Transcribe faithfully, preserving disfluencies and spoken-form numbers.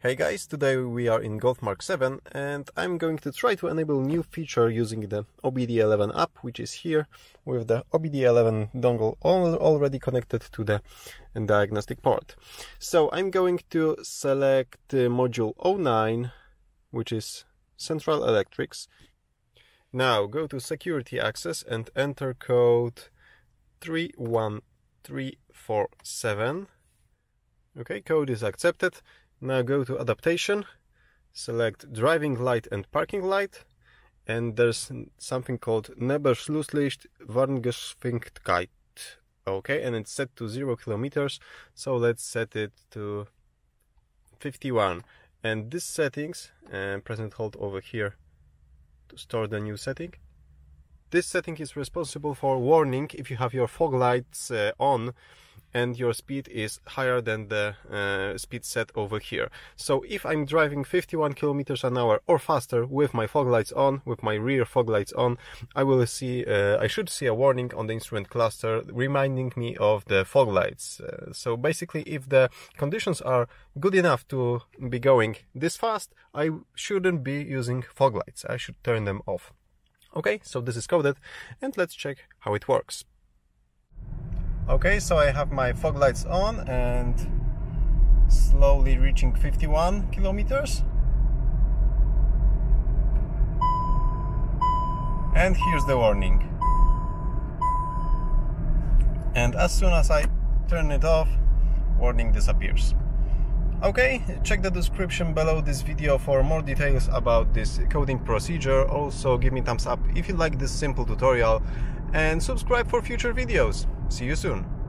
Hey guys, today we are in Golfmark seven and I'm going to try to enable a new feature using the O B D eleven app, which is here with the O B D eleven dongle all, already connected to the diagnostic port. So I'm going to select the module zero nine, which is Central Electrics. Now go to Security Access and enter code three one three four seven. Okay, code is accepted. Now go to Adaptation, select Driving Light and Parking Light, and there's something called Nebenschlusslicht Warngeschwindigkeit. Okay, and it's set to zero kilometers, so let's set it to fifty-one. And this settings, and press and hold over here to store the new setting. This setting is responsible for warning if you have your fog lights uh, on and your speed is higher than the uh, speed set over here. So if I'm driving fifty-one kilometers an hour or faster with my fog lights on, with my rear fog lights on, I will see, uh, I should see a warning on the instrument cluster reminding me of the fog lights. Uh, so basically, if the conditions are good enough to be going this fast, I shouldn't be using fog lights. I should turn them off. Okay, so this is coded, and let's check how it works. Okay, so I have my fog lights on and slowly reaching fifty-one kilometers. And here's the warning. And as soon as I turn it off, warning disappears. Okay, check the description below this video for more details about this coding procedure. Also give me thumbs up if you like this simple tutorial and subscribe for future videos. See you soon.